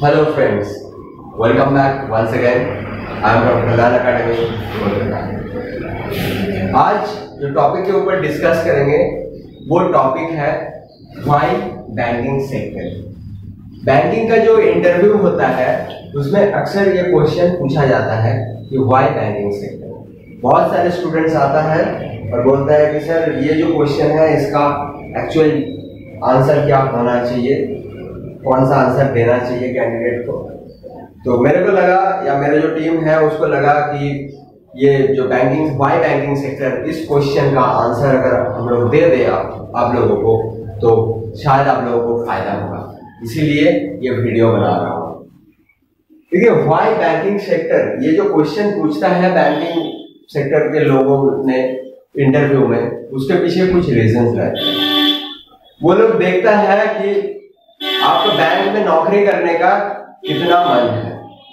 Hello friends, welcome back once again. I am from Kalaal Academy, Kolkata. आज जो topic के ऊपर डिस्कस करेंगे वो टॉपिक है व्हाई बैंकिंग सेक्टर। बैंकिंग का जो इंटरव्यू होता है उसमें अक्सर ये क्वेश्चन पूछा जाता है कि व्हाई बैंकिंग सेक्टर। बहुत सारे स्टूडेंट्स आता है और बोलता है कि सर ये जो क्वेश्चन है इसका एक्चुअल आंसर क्या होना चाहिए, कौन सा आंसर देना चाहिए कैंडिडेट को। तो मेरे को लगा या मेरे जो टीम है उसको लगा कि ये जो व्हाई बैंकिंग सेक्टर, इस क्वेश्चन का आंसर अगर हम लोग दे दे आप लोगों को तो शायद आप लोगों को फायदा होगा, इसीलिए ये वीडियो बना रहा हूँ। देखिए व्हाई बैंकिंग सेक्टर, ये जो क्वेश्चन पूछता है बैंकिंग सेक्टर के लोगों ने इंटरव्यू में, उसके पीछे कुछ रीजंस रहते हैं। वो लोग देखता है कि आपको बैंक में नौकरी करने का कितना मन है।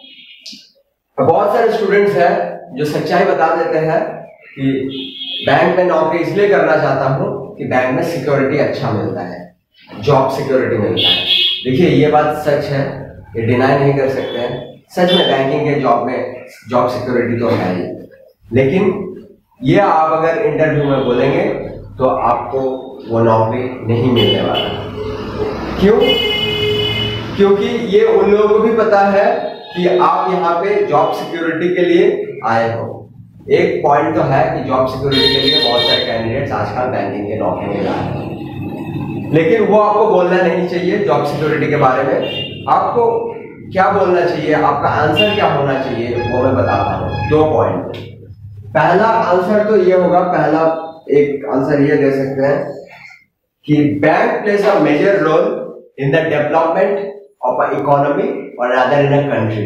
बहुत सारे स्टूडेंट्स हैं जो सच्चाई बता देते हैं कि बैंक में नौकरी इसलिए करना चाहता हूं कि बैंक में सिक्योरिटी अच्छा मिलता है, जॉब सिक्योरिटी मिलता है। देखिए ये बात सच है, ये डिनाई नहीं कर सकते हैं। सच में बैंकिंग के जॉब में जॉब सिक्योरिटी तो है ही, लेकिन ये आप अगर इंटरव्यू में बोलेंगे तो आपको वो नौकरी नहीं मिलने वाला। क्यों? क्योंकि ये उन लोगों को भी पता है कि आप यहाँ पे जॉब सिक्योरिटी के लिए आए हो। एक पॉइंट तो है कि जॉब सिक्योरिटी के लिए बहुत सारे कैंडिडेट्स आजकल बैंकिंग के नौकरी में जा रहे हैं, लेकिन वो आपको बोलना नहीं चाहिए जॉब सिक्योरिटी के बारे में। आपको क्या बोलना चाहिए, आपका आंसर क्या होना चाहिए, वो मैं बताता हूँ। 2 पॉइंट। पहला आंसर तो ये होगा, पहला एक आंसर ये दे सकते हैं कि bank places a major role in the development of an economy or rather in a country।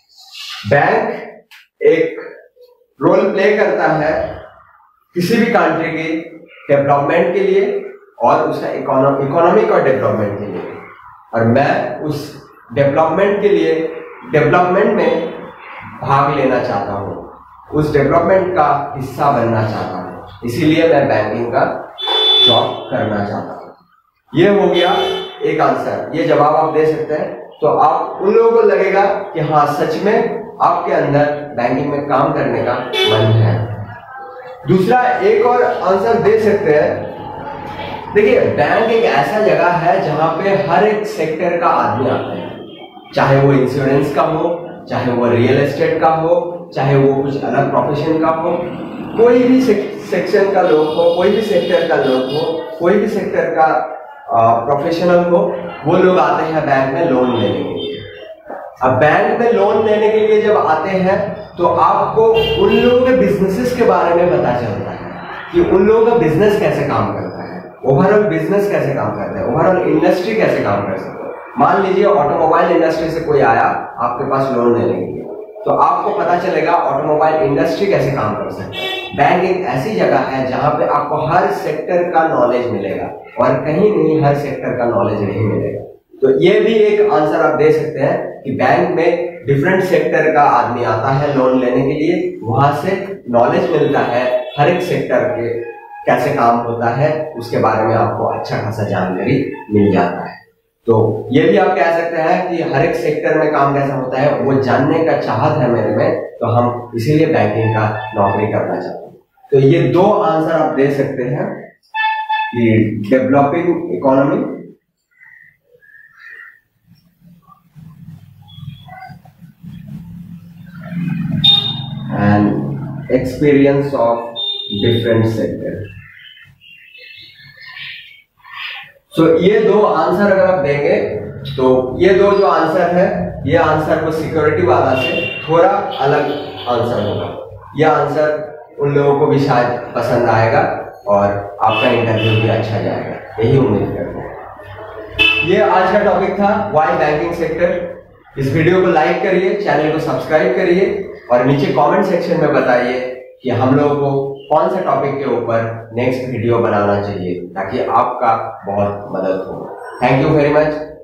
Bank एक रोल प्ले करता है किसी भी कंट्री के डेवलपमेंट के लिए और उसका इकोनॉमिक और डेवलपमेंट के लिए, और मैं उस डेवलपमेंट के लिए डेवलपमेंट में भाग लेना चाहता हूँ, उस डेवलपमेंट का हिस्सा बनना चाहता हूँ, इसीलिए मैं बैंकिंग का जॉब करना चाहता हूँ। ये हो गया एक आंसर, ये जवाब आप दे सकते हैं। तो आप उन लोगों को लगेगा कि हाँ सच में आपके अंदर बैंकिंग में काम करने का मन है। दूसरा एक और आंसर दे सकते हैं। देखिए बैंक एक ऐसा जगह है जहां पे हर एक सेक्टर का आदमी आता है, चाहे वो इंश्योरेंस का हो, चाहे वो रियल एस्टेट का हो, चाहे वो कुछ अलग प्रोफेशन का हो, कोई भी सेक्शन का लोग हो, कोई भी सेक्टर का लोग हो, कोई भी सेक्टर का प्रोफेशनल हो, वो लोग आते हैं बैंक में लोन लेने के लिए। अब बैंक में लोन लेने के लिए जब आते हैं तो आपको उन लोगों के बिजनेसेस के बारे में पता चलता है कि उन लोगों का बिजनेस कैसे काम करता है, ओवरऑल बिजनेस कैसे काम करता है, ओवरऑल इंडस्ट्री कैसे काम कर सकता है। मान लीजिए ऑटोमोबाइल इंडस्ट्री से कोई आया आपके पास लोन लेने के लिए, तो आपको पता चलेगा ऑटोमोबाइल इंडस्ट्री कैसे काम कर सकता है। बैंक एक ऐसी जगह है जहां पे आपको हर सेक्टर का नॉलेज मिलेगा और कहीं नहीं हर सेक्टर का नॉलेज नहीं मिलेगा। तो ये भी एक आंसर आप दे सकते हैं कि बैंक में डिफरेंट सेक्टर का आदमी आता है लोन लेने के लिए, वहां से नॉलेज मिलता है, हर एक सेक्टर के कैसे काम होता है उसके बारे में आपको अच्छा खासा जानकारी मिल जाता है। तो ये भी आप कह सकते हैं कि हर एक सेक्टर में काम कैसा होता है वो जानने का चाहत है मेरे में, तो हम इसीलिए बैंकिंग का नौकरी करना चाहते हैं। तो ये 2 आंसर आप दे सकते हैं कि developing economy and experience of different sector. तो ये 2 आंसर अगर आप देंगे तो ये 2 जो आंसर है, ये आंसर को सिक्योरिटी वाला से थोड़ा अलग आंसर होगा। यह आंसर उन लोगों को भी शायद पसंद आएगा और आपका इंटरव्यू भी अच्छा जाएगा, यही उम्मीद करते हैं। ये आज का टॉपिक था व्हाई बैंकिंग सेक्टर। इस वीडियो को लाइक करिए, चैनल को सब्सक्राइब करिए और नीचे कमेंट सेक्शन में बताइए कि हम लोगों को कौन से टॉपिक के ऊपर नेक्स्ट वीडियो बनाना चाहिए ताकि आपका बहुत मदद हो। Thank you very much.